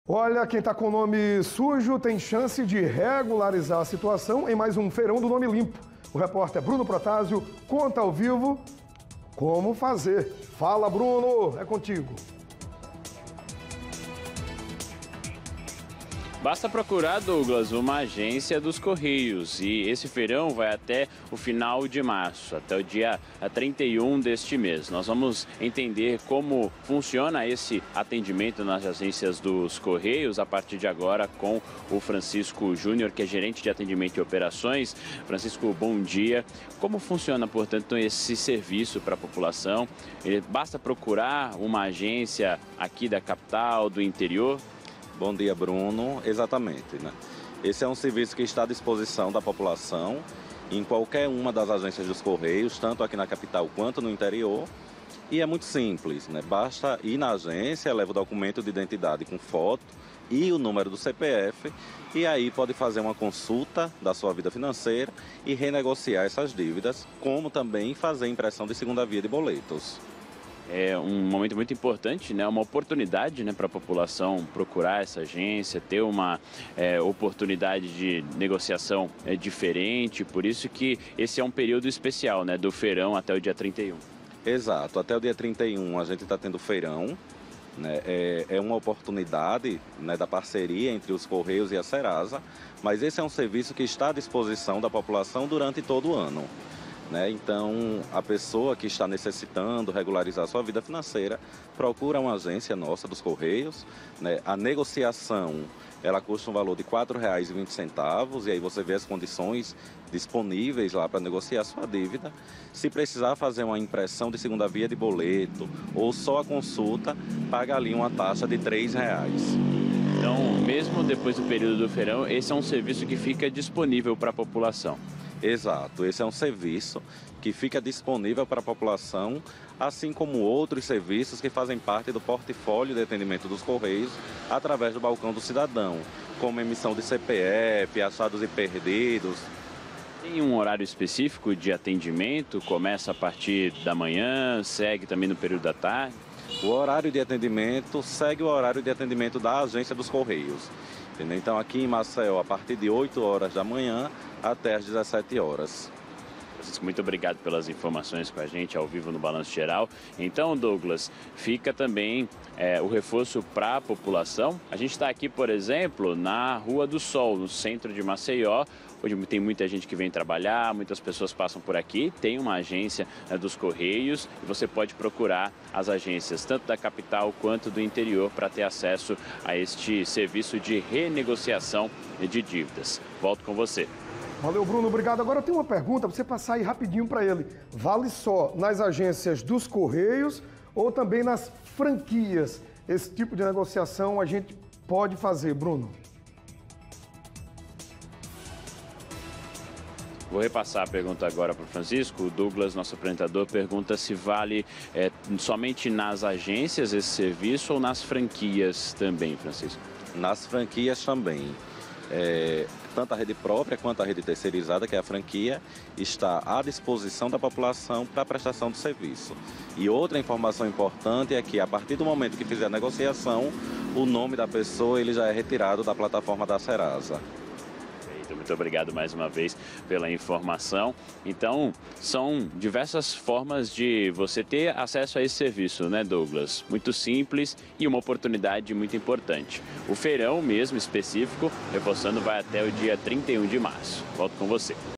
Olha, quem está com o nome sujo tem chance de regularizar a situação em mais um feirão do nome limpo. O repórter Bruno Protásio conta ao vivo como fazer. Fala, Bruno, é contigo. Basta procurar, Douglas, uma agência dos Correios e esse feirão vai até o final de março, até o dia 31 deste mês. Nós vamos entender como funciona esse atendimento nas agências dos Correios a partir de agora com o Francisco Júnior, que é gerente de atendimento e operações. Francisco, bom dia. Como funciona, portanto, esse serviço para a população? Basta procurar uma agência aqui da capital, do interior? Bom dia, Bruno. Exatamente, né? Esse é um serviço que está à disposição da população em qualquer uma das agências dos Correios, tanto aqui na capital quanto no interior. E é muito simples, né? Basta ir na agência, leva o documento de identidade com foto e o número do CPF e aí pode fazer uma consulta da sua vida financeira e renegociar essas dívidas, como também fazer impressão de segunda via de boletos. É um momento muito importante, né? Uma oportunidade, né, para a população procurar essa agência, ter uma oportunidade de negociação diferente, por isso que esse é um período especial, né, do feirão até o dia 31. Exato, até o dia 31 a gente está tendo feirão, né? É uma oportunidade, né, da parceria entre os Correios e a Serasa, mas esse é um serviço que está à disposição da população durante todo o ano. Então, a pessoa que está necessitando regularizar sua vida financeira, procura uma agência nossa dos Correios. A negociação, ela custa um valor de R$ 4,20 e aí você vê as condições disponíveis lá para negociar sua dívida. Se precisar fazer uma impressão de segunda via de boleto ou só a consulta, paga ali uma taxa de R$ 3. Então, mesmo depois do período do feirão, esse é um serviço que fica disponível para a população. Exato, esse é um serviço que fica disponível para a população, assim como outros serviços que fazem parte do portfólio de atendimento dos Correios através do balcão do cidadão, como emissão de CPF, achados e perdidos. Tem um horário específico de atendimento? Começa a partir da manhã, segue também no período da tarde? O horário de atendimento segue o horário de atendimento da agência dos Correios. Então, aqui em Maceió, a partir de 8 horas da manhã até às 17 horas. Francisco, muito obrigado pelas informações com a gente ao vivo no Balanço Geral. Então, Douglas, fica também o reforço para a população. A gente está aqui, por exemplo, na Rua do Sol, no centro de Maceió. Hoje tem muita gente que vem trabalhar, muitas pessoas passam por aqui. Tem uma agência dos Correios e você pode procurar as agências tanto da capital quanto do interior para ter acesso a este serviço de renegociação de dívidas. Volto com você. Valeu, Bruno, obrigado. Agora eu tenho uma pergunta para você passar aí rapidinho para ele. Vale só nas agências dos Correios ou também nas franquias? Esse tipo de negociação a gente pode fazer, Bruno? Vou repassar a pergunta agora para o Francisco. O Douglas, nosso apresentador, pergunta se vale somente nas agências esse serviço ou nas franquias também, Francisco? Nas franquias também. Tanto a rede própria quanto a rede terceirizada, que é a franquia, está à disposição da população para a prestação do serviço. E outra informação importante é que, a partir do momento que fizer a negociação, o nome da pessoa ele já é retirado da plataforma da Serasa. Muito obrigado mais uma vez pela informação. Então, são diversas formas de você ter acesso a esse serviço, né, Douglas? Muito simples e uma oportunidade muito importante. O feirão mesmo específico, reforçando, vai até o dia 31 de março. Volto com você.